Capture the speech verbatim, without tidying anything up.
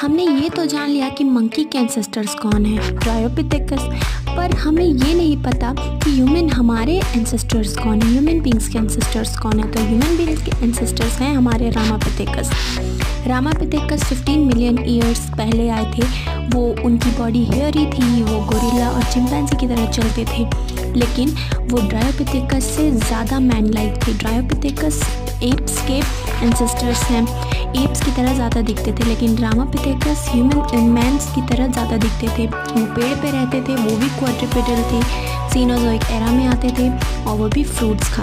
हमने ये तो जान लिया कि मंकी के एंसेस्टर्स कौन है, ड्रायोपिथेकस, पर हमें ये नहीं पता कि ह्यूमन हमारे एंसेस्टर्स कौन है, ह्यूमन बींग्स के एंसेस्टर्स कौन है। तो ह्यूमन बींग्स के एंसेस्टर्स हैं हमारे रामापिथेकस। रामापिथेकस पंद्रह मिलियन ईयर्स पहले आए थे। वो उनकी बॉडी हेयरी थी, वो गोरिल्ला और चिंपैंजी की तरह चलते थे, लेकिन वो ड्रायोपिथेकस से ज़्यादा मैन लाइक थे। ड्रायोपिथेकस एप्स के एंसेस्टर्स हैं, एप्स की तरह ज़्यादा दिखते थे, लेकिन रामापिथेकस ह्यूमन मैंस की तरह ज़्यादा दिखते थे। वो पेड़ पे रहते थे, वो भी क्वाड्रूपेडल थे, सीनोज़ोइक एरा में आते थे और वो भी फ्रूट्स खाते थे।